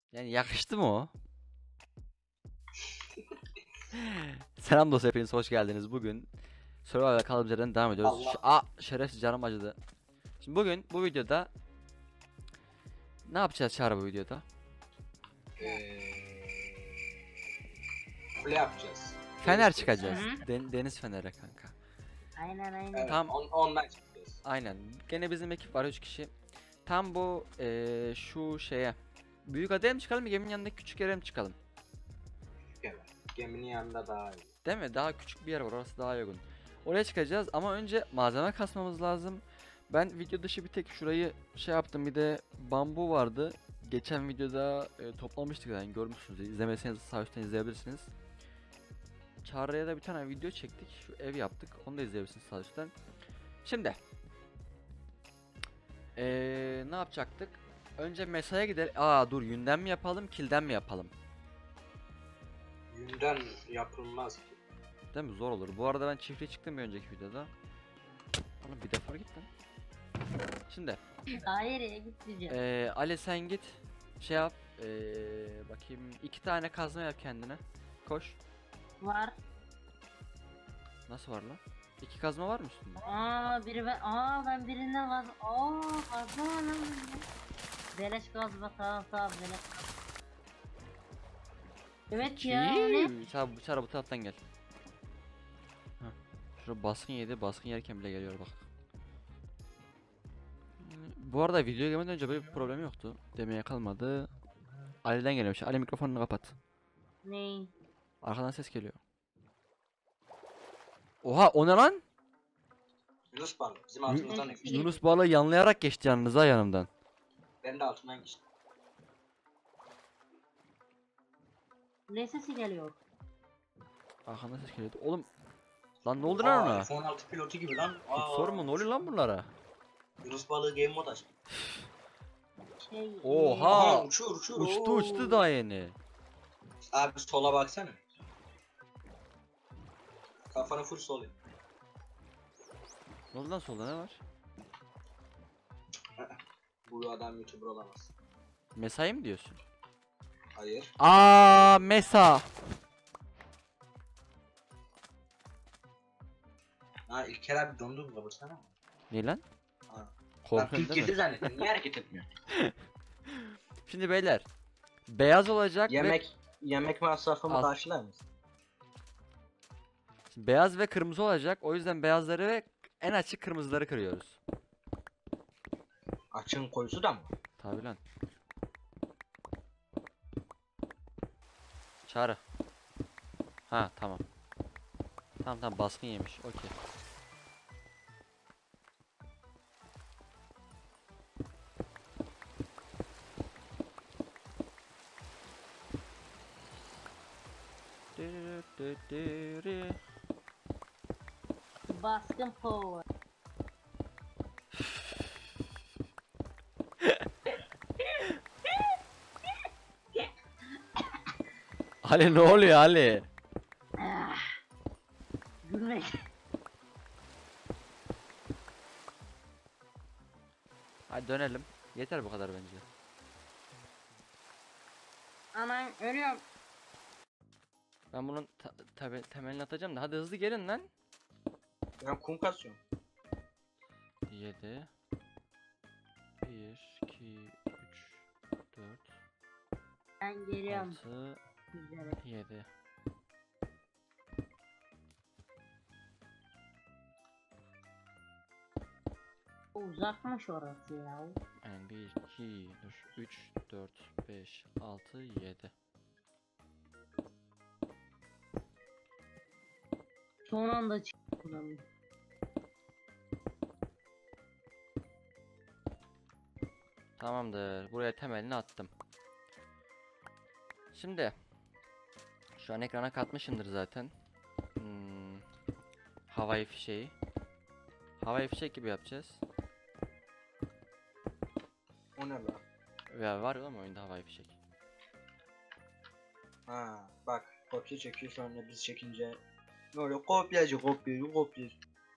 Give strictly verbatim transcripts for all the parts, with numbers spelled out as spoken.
Yani yakıştı mı o? Selam dostlar, hepiniz hoş geldiniz. Bugün Survivor'da kaldığımız yerden devam ediyoruz. Ş Allah. Aa, şerefsiz canım acıdı. Şimdi bugün bu videoda ne yapacağız Çağrı bu videoda? Eee Kule yapacağız. Fener Deniz çıkacağız. Hı hı. Den- deniz feneri kanka. Aynen aynen. Evet, Tam- on, ondan çıkacağız. Aynen. Gene bizim ekip var, üç kişi. Tam bu eee, şu şeye. Büyük adaya mı çıkalım, geminin yanındaki küçük yere mi çıkalım? Evet. Geminin yanında daha iyi. Değil mi? Daha küçük bir yer var, orası daha uygun. Oraya çıkacağız ama önce malzeme kasmamız lazım. Ben video dışı bir tek şurayı şey yaptım, bir de bambu vardı. Geçen videoda e, toplamıştık, yani görmüşsünüz. İzlemeseniz sağ üstten izleyebilirsiniz. Çağrı'ya da bir tane video çektik. Şu ev yaptık. Onu da izleyebilirsiniz sağ üstten. Şimdi ee, ne yapacaktık? Önce mesaya gidelim. Aa dur, yünden mi yapalım, kilden mi yapalım? Yünden yapılmaz ki. Değil mi? Zor olur. Bu arada ben çiftliğe çıktım bir önceki videoda. Oğlum bir defa git lan. Şimdi Hayır ya gitmeyeceğim. Ee, Ali sen git şey yap, ee, bakayım iki tane kazma yap kendine, koş. Var. Nasıl var lan? İki kazma var mı üstünde? Aa biri ben. Aa ben birinden vaz. Aa kazma var lan bende. Beleş kazma, tamam tamam beleş kazma. Evet ya o ne? Çağır, çağır bu taraftan gel. Heh. Şurada baskın yedi, baskın yerken bile geliyor bak. Bu arada videoya gelmeden önce böyle bir problem yoktu. Demeye kalmadı. Ali'den geliyormuş. Ali mikrofonunu kapat. Ne? Arkadan ses geliyor. Oha, o ne lan? Yunus balığı. Bizim altımızdan Hı. geçti. Yunus balığı yanlayarak geçti yanınıza, yanımdan. Ben de altından geçtim. Ne sesi geliyor? Arkadan ses geliyordu. Oğlum. Lan ne oldu lan ona? F on altı pilotu gibi lan. Aa, Sorun mu? Ne oluyor lan bunlara? Yunus balığı game mod açtı. Şey. Oha! Aha, uçuyor uçuyor. Uçtu Oo. uçtu daha yeni. Abi sola baksana. Kafanı full sol yap. Ne oldu lan, solda ne var? Bu adam YouTuber olamaz. Mesai mi diyorsun? Hayır. Aa, Mesa. Ha İlker abi dondu mu kabursana mı? Ne lan? Ha. Ben Korkuyorsun pink değil girdi mi? zannettim. Niye hareket etmiyor? Şimdi beyler. Beyaz olacak Yemek yemek masrafımı Az- karşılar mısın? ve beyaz ve kırmızı olacak. O yüzden beyazları ve en açık kırmızıları kırıyoruz. Açın koyusu da mı? Tabi lan. Çağrı. Ha tamam. Tamam tamam, baskın yemiş. Okey. Baskın power. Ali ne oluyor Ali? Ah. Gülmek. Hadi dönelim. Yeter bu kadar bence. Aman ölüyorum. Ben bunun ta tabi temelini atacağım da hadi hızlı gelin lan. Ben kum kasıyorum. yedi bir iki üç dört Ben geliyorum. altı Güzel. yedi. Uzakmış orası ya. Yani bir iki üç dört beş altı yedi. Son anda çıktım. Tamamdır. Buraya temelini attım. Şimdi şu an ekrana katmışımdır zaten. Hmm, havai fişeği. Havai fişek gibi yapacağız. O ne la? Ya var ya ama oyunda havai fişek. Ha bak kopya çekiyor sonra biz çekince böyle kopyacı kopyacı kopyacı.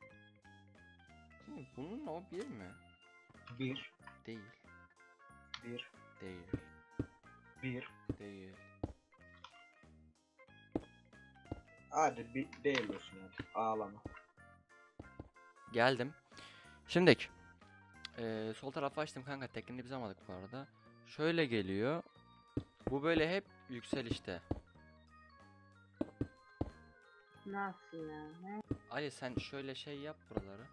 Hmm, bunun o bir mi? Bir Değil. bir Değil. Bir. Değil. Hadi bir değil olsun hadi. Ağlama. Geldim. Şimdiki. Ee, sol tarafı açtım kanka. Tekniğini biz almadık bu arada. Şöyle geliyor. Bu böyle hep yükselişte. Nasıl ya? Ne? Ali sen şöyle şey yap buraları.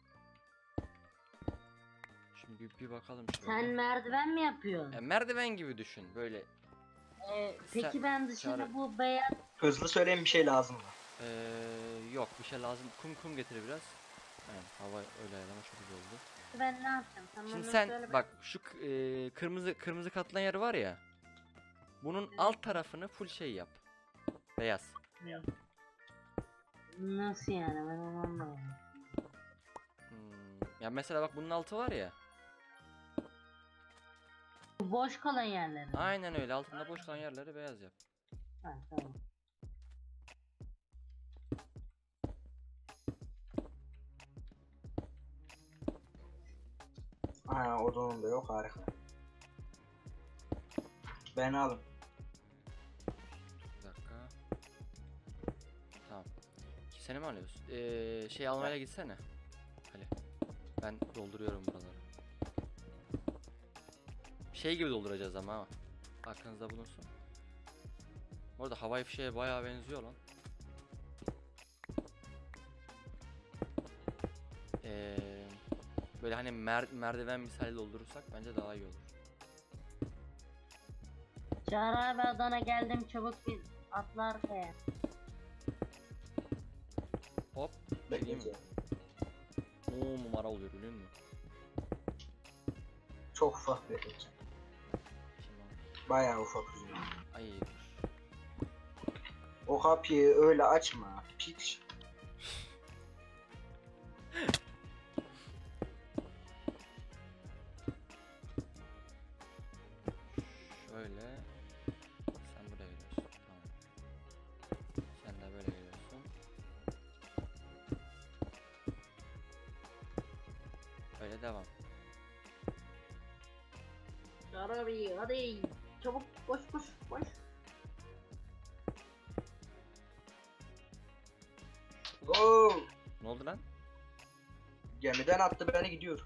Şimdi bir, bir bakalım şöyle. Sen merdiven mi yapıyorsun? E, merdiven gibi düşün. Böyle Ee, peki sen- ben dışında Çağrı- bu beyaz Hızlı söyleyin bir şey lazım mı? Ee, yok bir şey lazım. Kum kum getir biraz. Aynen hava öyle ayarlama çok güzel oldu. ben ne yapacağım? Sen Şimdi bana sen söyle bak şu k- e, kırmızı kırmızı katılan yer var ya. Bunun alt tarafını full şey yap. Beyaz. bakayım. Nasıl yani ben onu anlamadım. Hmm. Ya mesela bak bunun altı var ya. Bu boş kalan yerleri. Aynen öyle altında boş kalan yerleri beyaz yap. Ha, tamam. Ha odunum da yok harika. Beni alın. Bir dakika. Tamam. Seni mi alıyorsun? Ee, şey almaya gitsene. Hadi. Ben dolduruyorum buraları. Şey gibi dolduracağız ama ha. Aklınızda bulunsun. Bu arada havai fişeğe bayağı benziyor lan. Ee, böyle hani mer merdiven misali doldurursak bence daha iyi olur. Çağrı abi Adana geldim çabuk bir atla arkaya. Hop. Geleyim mi? Bekleyeceğim. Oo numara oluyor biliyor musun? Çok ufak bekleyeceğim. Şimdi Bayağı ufak üzüm. ay dur. O kapıyı öyle açma. Piç. Şöyle. Sen buraya geliyorsun. Tamam. Sen de böyle geliyorsun. Öyle devam. Çağrı abi hadi çabuk koş koş koş. Oo! Ne oldu lan? Gemiden attı beni gidiyor.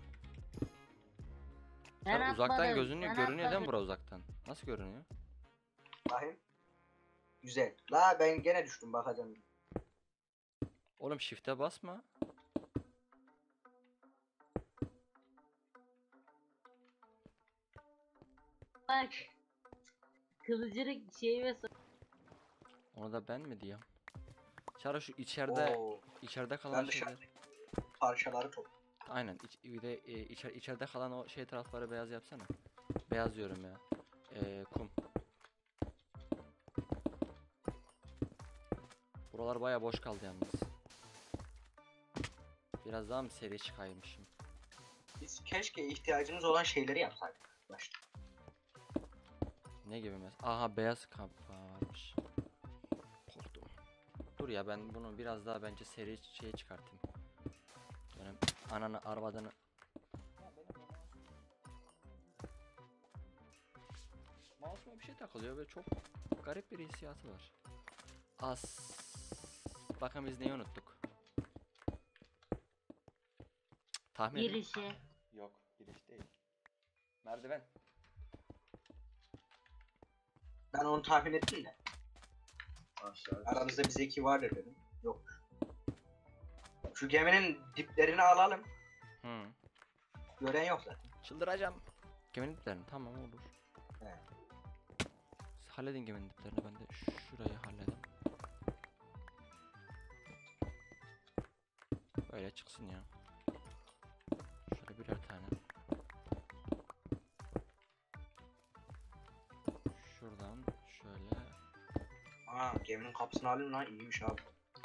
Ben Sen uzaktan atmadım, gözünüyor, ben görünüyor değil mi atmadım. bura uzaktan? Nasıl görünüyor? Bakayım. Güzel. La ben gene düştüm bakacağım. Oğlum shift'e basma. Bak. Kılıcırık şey ve so- Onu da ben mi diyeyim? Çara şu içeride Oo. içeride kalan Ben şeyler. dışarı parçaları top. Aynen iç, bir de e, içer, içeride kalan o şey tarafları beyaz yapsana. Beyaz diyorum ya. Ee, kum. Buralar baya boş kaldı yalnız. Biraz daha mı seri çıkaymışım? Biz keşke ihtiyacımız olan şeyleri yapsaydık başta. Ne gibi mesela? Aha beyaz kamp varmış. Korktum. Dur ya ben bunu biraz daha bence seri şey çıkartayım. Böyle ananı arvadını. Mouse'uma bir şey takılıyor ve çok garip bir hissiyatı var. As. Bakın biz neyi unuttuk? Tahmin edin. girişi. Yok, giriş değil. Merdiven. Ben onu tahmin ettim de. Aramızda bir zeki vardır dedim. Yok. Şu geminin diplerini alalım. Hı. Gören yok zaten. Çıldıracağım. Geminin diplerini tamam olur. He. Siz halledin geminin diplerini ben de şurayı halledeyim. Böyle çıksın ya. Şöyle birer tane. Şuradan şöyle. Aa geminin kapısını alayım lan iyiymiş abi.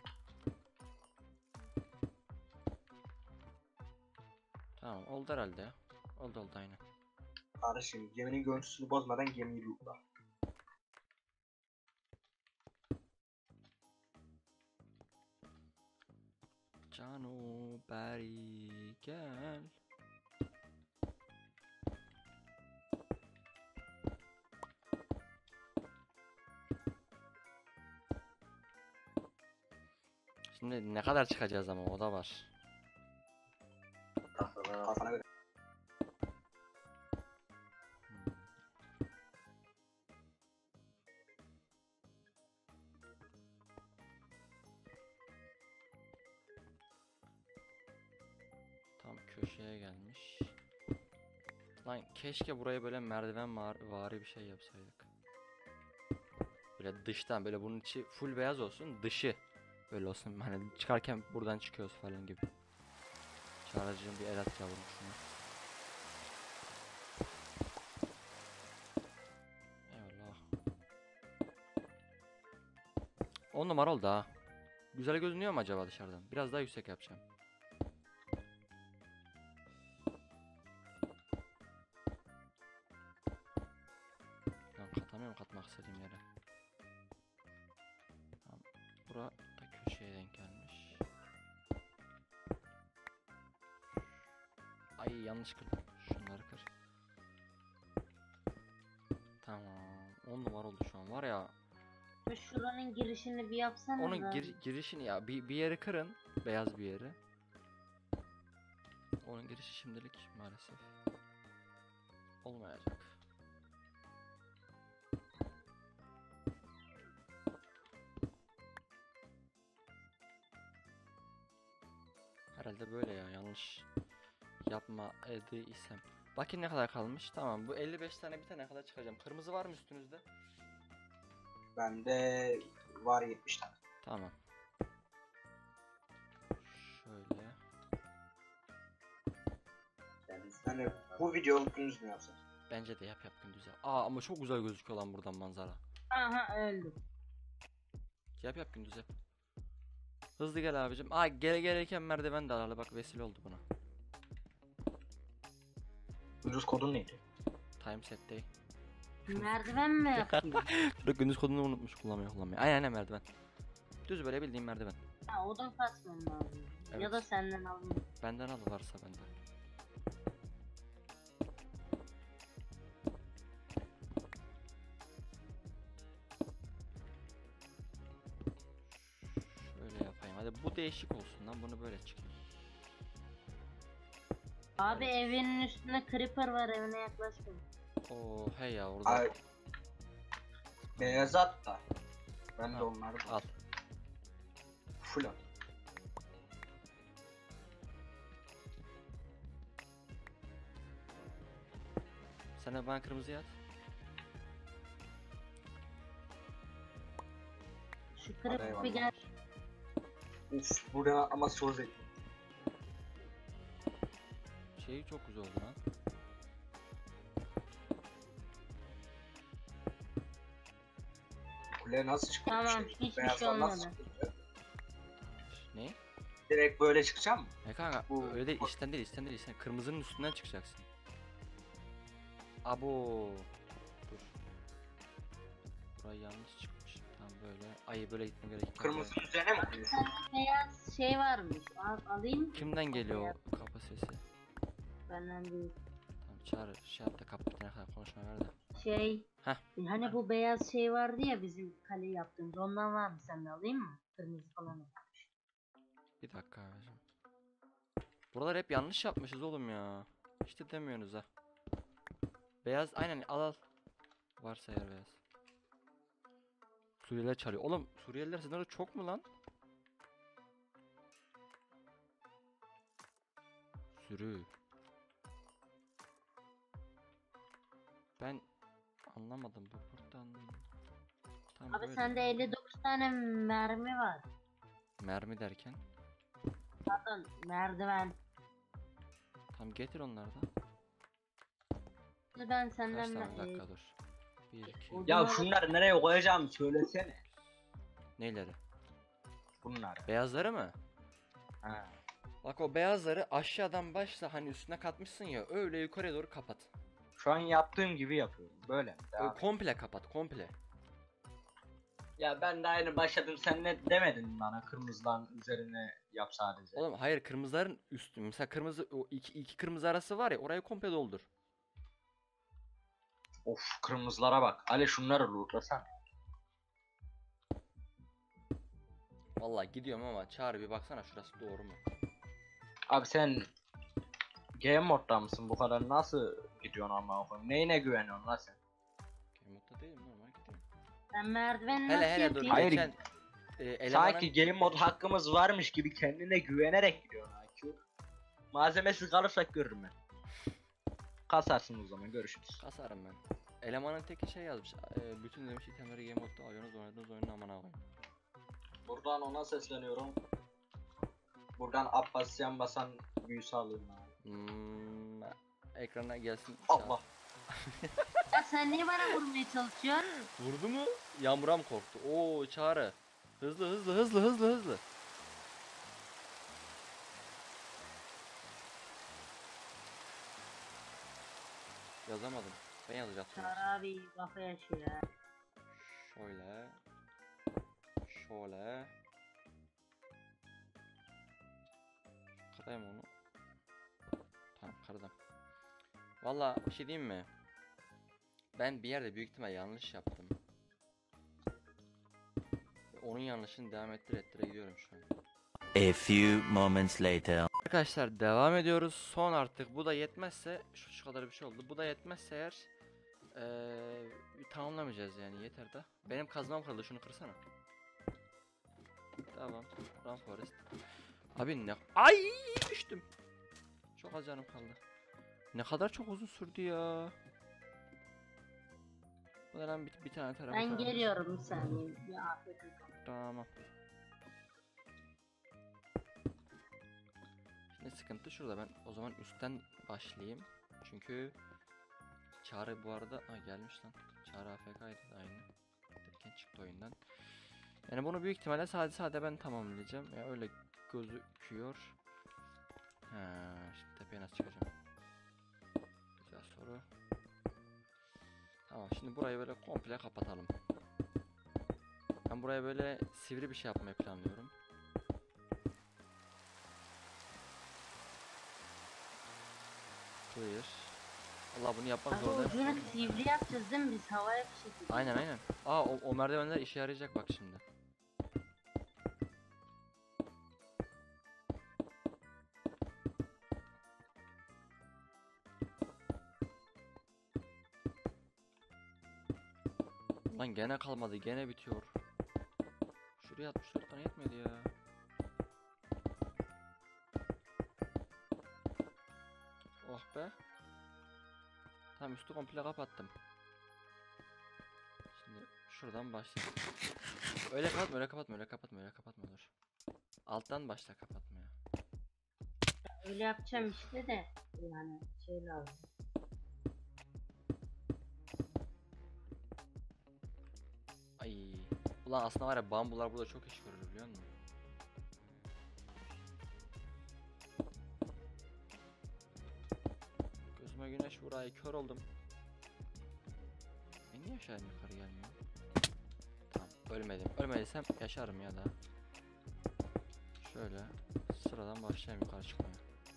Tamam oldu herhalde ya. Oldu oldu aynen. Kardeşim geminin görüntüsünü bozmadan gemiyi lootla. Cano beri gel. Şimdi ne kadar çıkacağız ama o da var. Kafana göre. Tam köşeye gelmiş. Lan keşke buraya böyle merdiven var, vari bir şey yapsaydık. Böyle dıştan böyle bunun içi full beyaz olsun, dışı böyle olsun. Hani çıkarken buradan çıkıyoruz falan gibi. Çağrıcığım bir el at yavrum şuna. Eyvallah. On numara oldu ha. Güzel görünüyor mu acaba dışarıdan? Biraz daha yüksek yapacağım. Lan katamıyorum katmak istediğim yere. Tamam. Bura da köşeye denk gelmiş. Ay yanlış kırdım. Şunları kır. Tamam. on numara oldu şu an var ya. Şu şuranın girişini bir yapsana Onun da. gir- girişini ya bir, bir yeri kırın. Beyaz bir yeri. Onun girişi şimdilik maalesef olmayacak. Herhalde böyle ya, yanlış yapma ediysem. Bakın ne kadar kalmış. Tamam, bu elli beş tane bitene kadar çıkacağım. Kırmızı var mı üstünüzde? Bende var yetmiş tane. Tamam. Şöyle. Yani hani bu videoluk gündüz mü yapsak? Bence de yap yap gündüz yap. Aa ama çok güzel gözüküyor lan buradan manzara. Aha öldüm. Yap yap gündüz yap. Hızlı gel abicim. Aa gele gereken merdiven de aralı, bak vesile oldu buna. Gündüz kodun neydi? Time set day. Merdiven mi yapayım? Dur, gündüz kodunu unutmuş, kullanmıyor kullanmıyor. Aynen aynen merdiven. Düz böyle bildiğim merdiven. Ha odun kasmam lazım. Evet. Ya da senden alayım. Benden al, varsa bende. Şöyle yapayım. Hadi bu değişik olsun lan, bunu böyle çıkayım. Abi Evet. evinin üstünde creeper var, evine yaklaşma. Oo hey ya orada. Ay. Beyaz at da. Ben de Ha, onları al. full at. Sen de bana kırmızı at. Şu Hadi creeper eyvallah. bir gel. Uf burada ama söz et. Şeyi çok güzel oldu lan. Kuleye nasıl çıkıyor? Tamam, hiçbir şey Beyazlar nasıl olmadı. çıkıyor? Ne? Direkt böyle çıkacağım mı? Ne kanka? Bu- Öyle değil, içten değil, içten değil, içten. Kırmızının üstünden çıkacaksın. Abo. Dur. Burayı yanlış çıkmış. Tamam böyle. Ay böyle gitme gerek. Kırmızının üzerine mi koyuyorsun? Beyaz şey varmış. Al, alayım. Kimden geliyor Beyaz. o kapı sesi? Benden değil. Tamam çağır, şey yap da kapı bitene kadar konuşma ver de. Şey. Heh. Hani bu beyaz şey vardı ya bizim kale yaptığımız. Ondan var mı, sen de alayım mı? Kırmızı falan. Bir dakika abicim. Buralar hep yanlış yapmışız oğlum ya. İşte demiyorsunuz ha. Beyaz aynen, al al. Varsa eğer beyaz. Suriyeliler çalıyor. Oğlum Suriyeliler sizin orada çok mu lan? Sürü. Ben anlamadım bu buradan değil. Tam Abi böyle. sende elli dokuz tane mermi var. Mermi derken. Pardon, merdiven. Tam getir onları da. Ben Kaç senden tane me- dakika dur. Bir iki. o- Ya şunları nereye koyacağım söylesene. Neyleri? Bunlar. Beyazları mı? Ha. Bak o beyazları aşağıdan başla, hani üstüne katmışsın ya, öyle yukarıya doğru kapat. Şu an yaptığım gibi yapıyorum. Böyle. Ö, Devam et. komple kapat, komple. Ya ben daha yeni başladım. Sen ne demedin bana kırmızıların üzerine yap sadece. Oğlum hayır, kırmızıların üstü. Mesela kırmızı, o iki, iki kırmızı arası var ya, orayı komple doldur. Of kırmızılara bak. Ali şunları lootlasana. Vallahi gidiyorum ama Çağrı bir baksana şurası doğru mu? Abi sen game modda mısın? Bu kadar nasıl gidiyorsun ama koyayım? Neyine güveniyorsun lan sen? Game modda değilim, normal gidiyorum. Ben merdiveni Hele nasıl hele dur yapayım? Hayır, geçen e, elemanın Sanki game mod hakkımız varmış gibi kendine güvenerek gidiyorsun I Q. Malzemesiz kalırsak görürüm ben. Kasarsın o zaman, görüşürüz. kasarım ben. Elemanın teki şey yazmış. E, bütün demiş itemleri game modda alıyorsunuz, oynadığınız oyunun amına koyayım. Buradan ona sesleniyorum. Buradan Abbasyan basan büyüsü alayım abi. Hmm, ekrana gelsin. Allah. Ya sen niye bana vurmaya çalışıyorsun? Vurdu mu? Yağmuram korktu. Oo Çağrı. Hızlı hızlı hızlı hızlı hızlı. Yazamadım. Ben yazacaktım. Çağrı abi kafa yaşıyor ya. Şöyle. Şöyle. Kırayım onu. Tamam kırdım. Valla bir şey diyeyim mi? Ben bir yerde büyük ihtimal yanlış yaptım. Ve onun yanlışını devam ettire ettire gidiyorum şu an. A few moments later. Arkadaşlar devam ediyoruz. Son artık bu da yetmezse şu, şu kadar bir şey oldu. Bu da yetmezse eğer ee, tamamlamayacağız yani yeter de. Benim kazmam kırıldı, şunu kırsana. Tamam. Run Forest. Abi ne? Ay düştüm. Çok az canım kaldı. Ne kadar çok uzun sürdü ya. Bu da lan bir, bir tane tarafı Ben kalmış. geliyorum bir saniye. Bir afiyet olsun. Tamam. Şimdi sıkıntı şurada, ben o zaman üstten başlayayım. Çünkü Çağrı bu arada ha, gelmiş lan. Çağrı A F K'ydı da aynı. Derken çıktı oyundan. Yani bunu büyük ihtimalle sadece sade ben tamamlayacağım. Ya öyle gözüküyor. Ha, şimdi tepeye nasıl çıkacağım? Güzel soru. Tamam, şimdi burayı böyle komple kapatalım. Ben buraya böyle sivri bir şey yapmayı planlıyorum. Clear. Allah bunu yapmak Abi zorundayım. ucunu sivri yapacağız değil mi biz havaya bir şekilde? Aynen aynen. Aa o, o merdivenler işe yarayacak bak şimdi. Lan gene kalmadı, gene bitiyor. Şuraya altmış dört tane yetmedi ya. Oh be. Tamam, üstü komple kapattım. Şimdi şuradan başlayalım. Öyle kapatma, öyle kapatma, öyle kapatma, öyle kapatma dur. Alttan başla kapatmaya. Öyle yapacağım işte de yani şey lazım. Ay. Ulan aslında var ya, bambular burada çok iş görür biliyor musun? Gözüme güneş vurayı, kör oldum. E niye aşağı yukarı gelmiyor? Tamam, ölmedim. Ölmediysem yaşarım ya da. Şöyle sıradan başlayayım yukarı çıkmaya.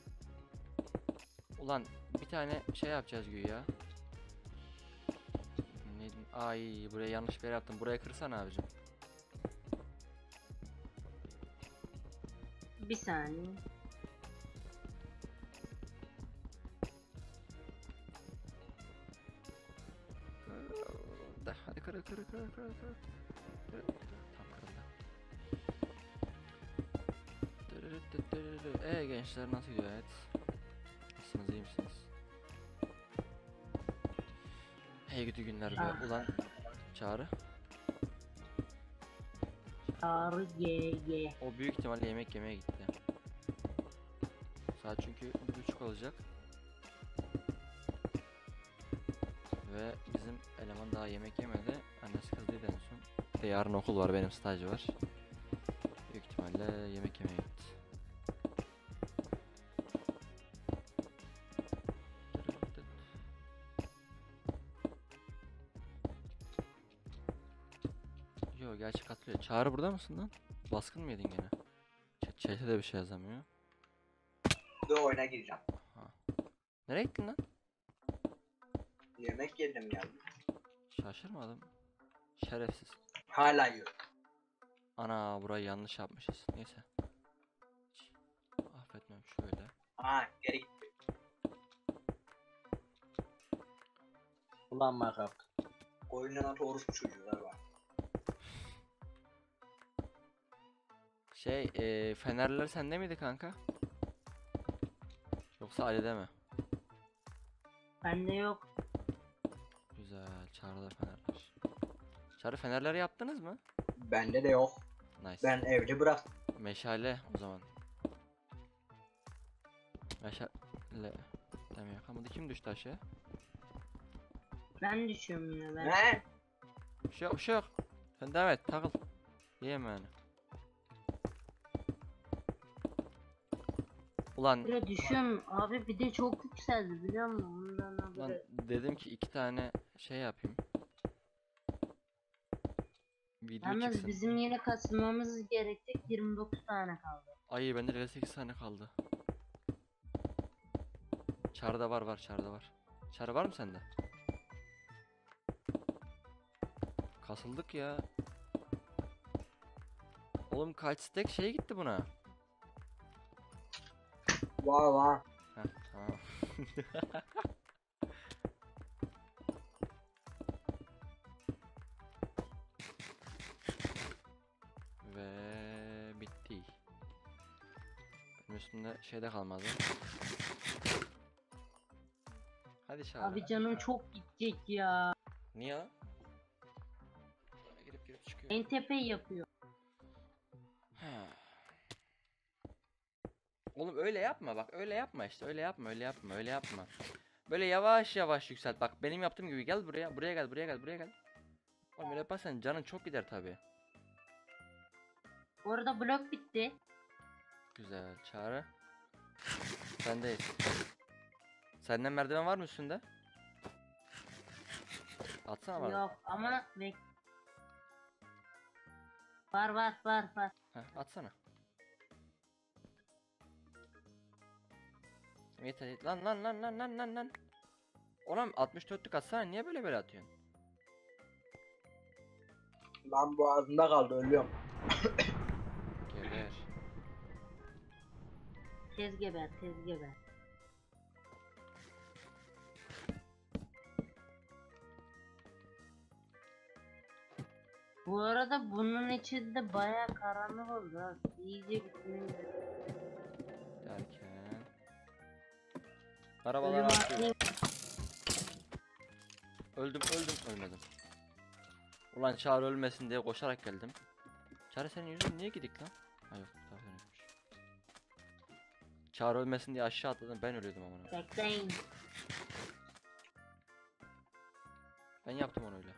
Ulan bir tane şey yapacağız güya. Neydi? Ay, buraya yanlış bir yere yaptım. Buraya kırsana abicim. Bir saniye. Da, hadi kır kır kır kır kır. Kır. Tam kırıldı. Eee gençler, nasıl gidiyor hayat? Nasılsınız, iyi misiniz? Hey gidi günler be. Ah. Ulan Çağrı. Çağrı ye ye. O büyük ihtimalle yemek yemeye gitti. Saat çünkü bir buçuk olacak. Ve bizim eleman daha yemek yemedi. Annesi kızdıydı en son. Bir de yarın okul var, benim stajı var. Büyük ihtimalle yemek yemeye gitti. Yo, gerçi katılıyor. Çağrı burada mısın lan? Baskın mı yedin gene? Ç Chat'e de bir şey yazamıyor. Bir oyuna gireceğim. Nereye gittin lan? Yemek yedim geldim. Şaşırmadım. Şerefsiz. Hala yiyorum. Ana burayı yanlış yapmışız. Neyse. Hiç affetmem şöyle. Ha geri gitti. Ulan Minecraft. Oyundan orospu çocuklar var. Şey eee fenerler sende miydi kanka? Yoksa Ali'de mi? Bende yok. Güzel. Çağrı'da fenerler. Çağrı fenerleri yaptınız mı? Bende de yok. Nice. Ben evde bıraktım. Meşale o zaman. Meşale demiyor. Ama kim düştü aşağıya? Ben düşüyorum yine ben. Ne? Bir şey yok, bir şey yok. Sen devam et, takıl. Yiyeme yani. Ulan, Böyle düşüyorum abi, bir de çok yükseldi biliyor musun? Ondan lan haberi. dedim ki iki tane şey yapayım. Video Yalnız çıksın. bizim yine kasılmamız gerekecek, yirmi dokuz tane kaldı. Ay bende de sekiz tane kaldı. Çarda var var, çarda var. Çar var mı sende? Kasıldık ya. Oğlum kaç stack şey gitti buna? Var var. Heh, tamam. Ve bitti. Benim üstümde şey de kalmadı. Hadi Çağrı. Abi canım çok gidecek ya. Niye lan? Girip girip çıkıyor. En tepeyi yapıyor. Ha. Oğlum öyle yapma bak, öyle yapma işte, öyle yapma, öyle yapma, öyle yapma. Böyle yavaş yavaş yükselt, bak benim yaptığım gibi. Gel buraya, buraya gel, buraya gel, buraya gel. Oğlum öyle yaparsan canın çok gider tabi. Orada blok bitti. Güzel. Çağrı. Sendeyiz. Senden merdiven var mı üstünde? Atsana var. Yok ama bek. Var var var var. Heh, atsana. Yeter. Lan lan lan lan lan lan lan. Oğlum altmış dörtlük atsana, niye böyle böyle atıyorsun? Lan boğazımda kaldı, ölüyorum. Geber. Tez geber tez geber. Bu arada bunun içinde bayağı karanlık oldu ha. İyice bitmeli. Derken. Arabalar Ölüm artıyor. atlayayım. Öldüm öldüm ölmedim. Ulan Çağrı ölmesin diye koşarak geldim. Çağrı senin yüzün niye gidik lan? Ha yok, daha ölmüş. Çağrı ölmesin diye aşağı atladım, ben ölüyordum ama. Bekleyin. Ben yaptım onu öyle.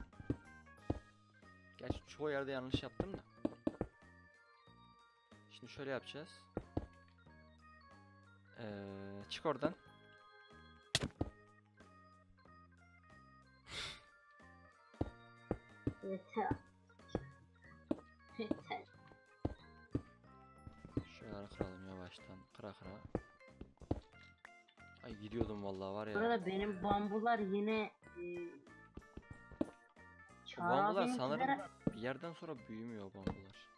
Gerçi çoğu yerde yanlış yaptım da. Şimdi şöyle yapacağız. Ee, çık oradan. Yeter. Yeter. Şöyle kıralım yavaştan. Kıra kıra. Ay gidiyordum vallahi var ya. Burada benim bambular yine e, O bambular Çağrı'nın sanırım bizlere- bir yerden sonra büyümüyor o bambular.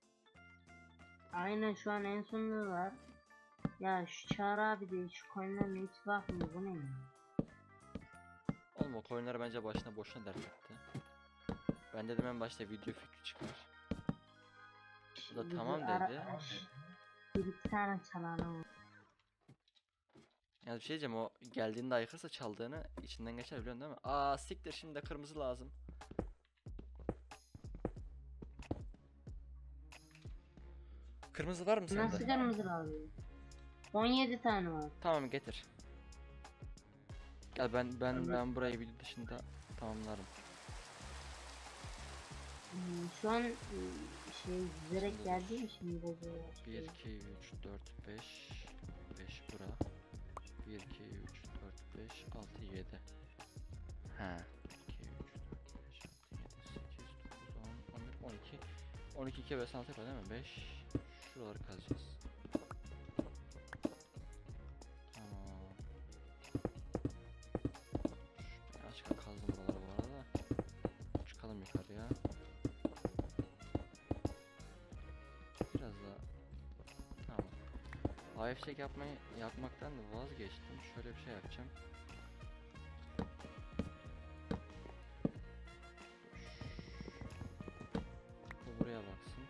Aynen şu an en sonunda var. Ya şu Çağrı abi de şu coinlerle hiç bakmıyor, bu ne ya? Oğlum o coinler bence başına boşuna dert etti. Ben dedim en başta video fikri çıkar. Bu da Bizi tamam ara- dedi. Bir iki tane çalanı var. Yani bir şey diyeceğim, o geldiğinde aykırsa çaldığını içinden geçer biliyorsun değil mi? Aa siktir, şimdi de kırmızı lazım. Kırmızı var mı Nasıl sende? kırmızı lazım? on yedi tane var. Tamam getir. Gel ben ben Evet. ben burayı video dışında tamamlarım. Hmm, şu an e, şey direkt geldi mi şimdi bu bir, şey? iki, üç, dört, beş, beş bura. bir, iki, üç, dört, beş, altı, yedi. Ha. iki, üç, dört, beş, altı, yedi, sekiz, dokuz, on, on bir, on iki. on iki kere altı yapar değil mi? beş. Şuraları kazacağız. Tamam. Şu- Açık kazdım buraları bu arada. Çıkalım yukarıya. Havai fişek yapmayı yapmaktan da vazgeçtim. Şöyle bir şey yapacağım. Bu buraya baksın.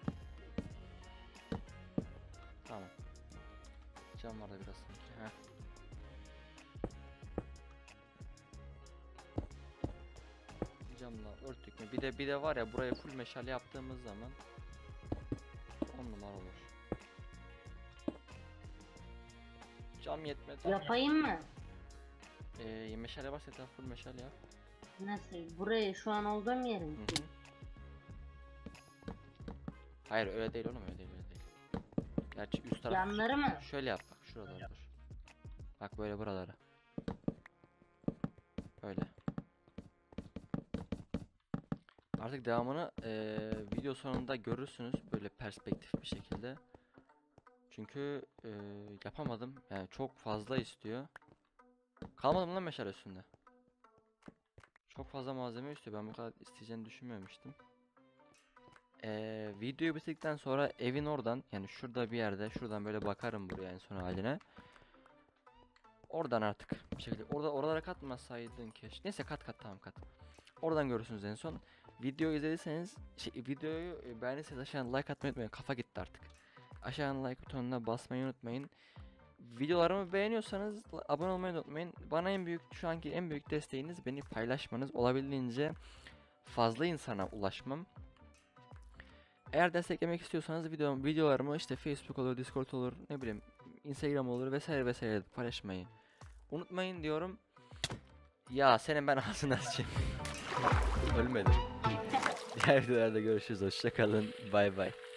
Tamam. Cam var da biraz sanki. Heh. Camla örttük mü? Bir de bir de var ya, buraya full meşale yaptığımız zaman on numara olur. Cam yetmedi. Yapayım mı? Ee, meşale varsa etraf full meşale yap. Nasıl? Burayı şu an olduğum yerim. Hı hı. Hayır öyle değil oğlum, öyle değil öyle değil. Gerçi üst taraf Yanları mı? şöyle yap bak, şuraları dur. Bak böyle buraları. Böyle. Artık devamını eee, video sonunda görürsünüz böyle perspektif bir şekilde. Çünkü eee, yapamadım. Yani çok fazla istiyor. Kalmadı mı lan meşale üstünde? Çok fazla malzeme istiyor. Ben bu kadar isteyeceğini düşünmemiştim. Ee, videoyu bitirdikten sonra evin oradan, yani şurada bir yerde, şuradan böyle bakarım buraya en son haline. Oradan artık bir şekilde orada oralara katmasaydın keşke. Neyse kat kat, tamam kat. Oradan görürsünüz en son. Videoyu izlediyseniz, şey, videoyu e, beğendiyseniz aşağıdan like atmayı unutmayın. Kafa gitti artık. Aşağıdan like butonuna basmayı unutmayın. Videolarımı beğeniyorsanız abone olmayı unutmayın. Bana en büyük, şu anki en büyük desteğiniz beni paylaşmanız. Olabildiğince fazla insana ulaşmam. Eğer desteklemek istiyorsanız video, videolarımı işte Facebook olur, Discord olur, ne bileyim Instagram olur vesaire vesaire paylaşmayı unutmayın diyorum. Ya senin ben ağzına sıçayım. Ölmedim. Diğer videolarda görüşürüz. Hoşça kalın. Bay bay.